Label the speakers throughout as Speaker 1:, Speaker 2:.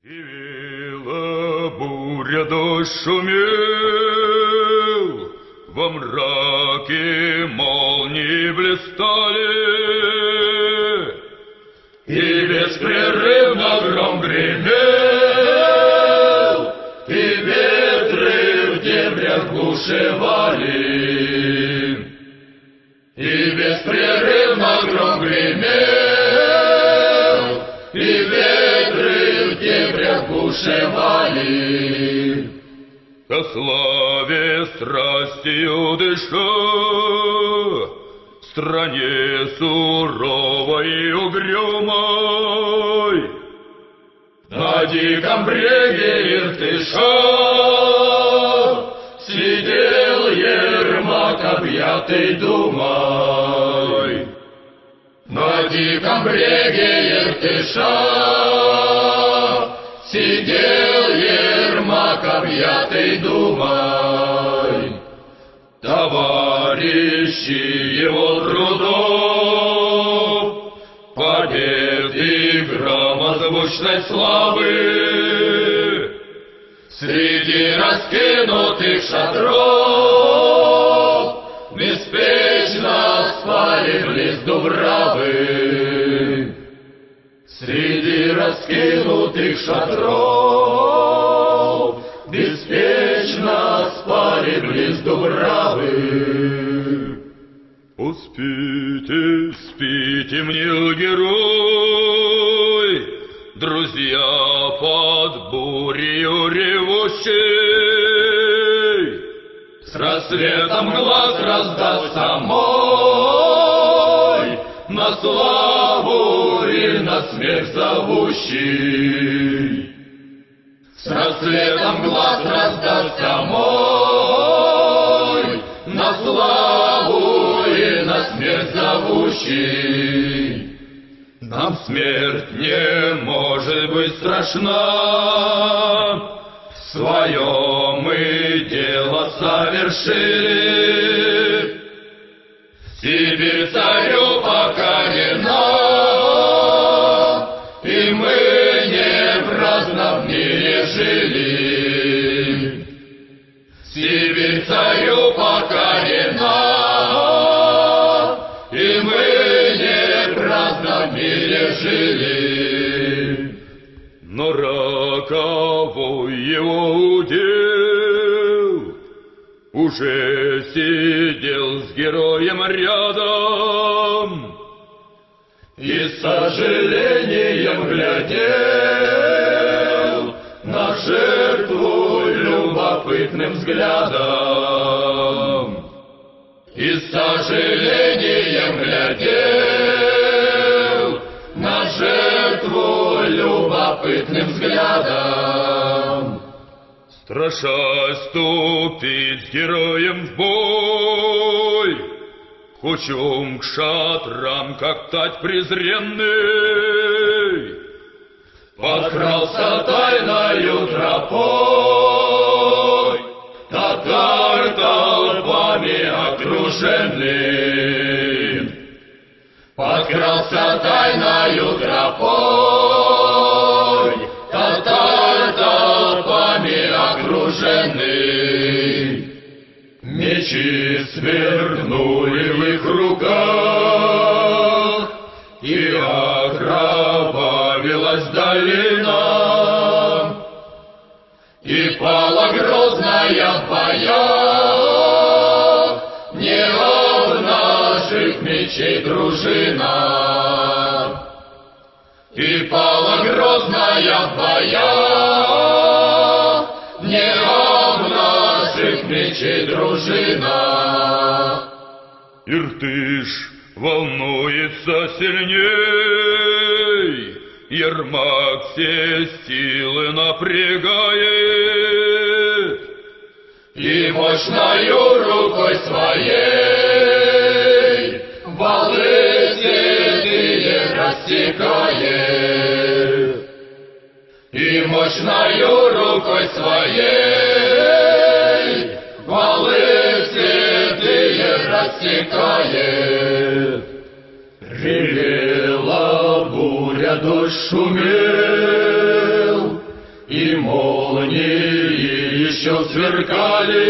Speaker 1: И вела буря, дождь шумел, во мраке молнии блистали, и беспрерывно гром гремел, и ветры в дебрях бушевали, и беспрерывно гром гремел, и ветры в дебрях бушевали. О славе страстью дыша, стране суровой и угрюмой, на диком бреге Иртыша сидел Ермак, объятый думой. На диком бреге Иртыша сидел Ермак, объятый думой. Товарищи его трудов, побед и громозвучной славы, среди раскинутых шатров беспечно спали близ Дубравы. Среди раскинутых шатров беспечно спали близ Дубравы. О, спите, спите, мнил герой, друзья под бурею ревущей. С рассветом глаз раздастся мой, на славу и на смерть зовущий. С рассветом глаз раздастся мой, на славу и на смерть зовущий. Нам смерть не может быть страшна, свое мы дело совершили. Сибирь царю покорена, и мы не праздно в мире жили. Сибирь царю покорена, и мы не праздно в мире жили. Но роковой его удел уже сидел с героем рядом и с сожалением глядел на жертву любопытным взглядом. И с сожалением глядел на жертву любопытным взглядом. Страшась ступить с героем в бой, Кучум к шатрам, как тать презренный, подкрался тайною тропой, татар толпами окруженный. Подкрался тайною тропой, татар толпами окруженный. Мечи свернули в их руках, и окровавилась долина, и пала грозная в боях, не обнажив мечей дружина. И пала грозная в боях, не обнажив мечей дружина. Иртыш волнуется сильней, Ермак все силы напрягает, и мощною рукой своей валы седые рассекает. И мощною рукой своей валы седые рассекает. Ревела буря, дождь шумел, молнии еще сверкали,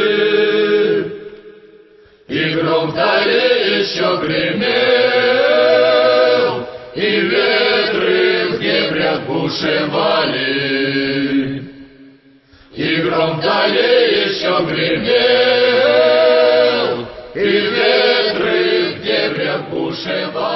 Speaker 1: и гром вдали еще гремел, и ветры в дебрях бушевали, и гром вдали еще гремел, и ветры в дебрях бушевали.